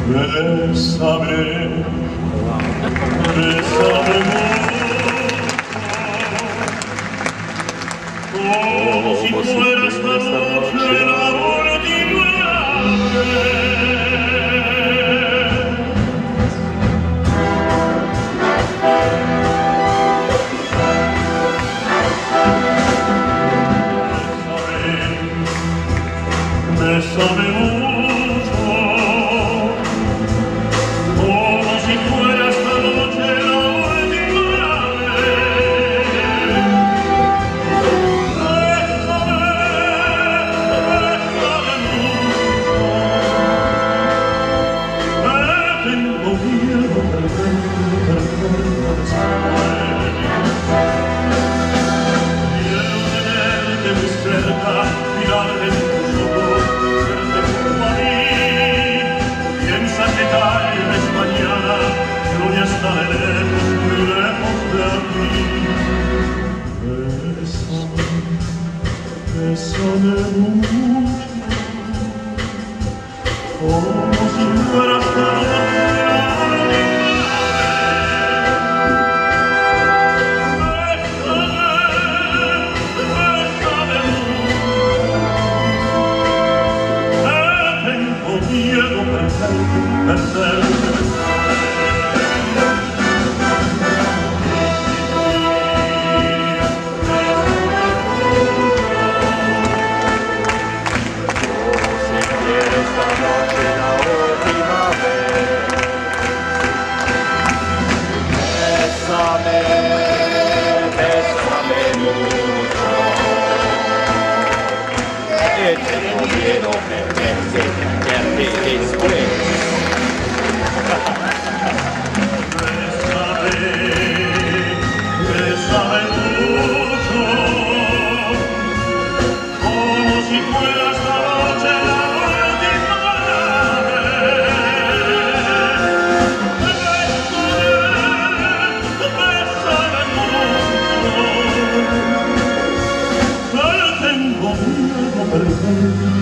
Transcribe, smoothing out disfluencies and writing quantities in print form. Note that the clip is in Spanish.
Bésame, bésame como si fuera esta noche la última vez. Bésame mucho, como si fuera esta noche la última vez. Bésame, bésame mucho. Tengo miedo de quiero tenerte muy cerca, mirar en tus ojos. Que tal vez mañana yo ya estaré lejos, muy lejos de aquí. Bésame, bésame mucho, como si fuera esta noche la última vez. Bésame, bésame mucho. Tengo miedo perderte. Tengo miedo perderte después. Bésame mucho, como si fuera esta noche la última vez. Bésame mucho. Tengo miedo perderte.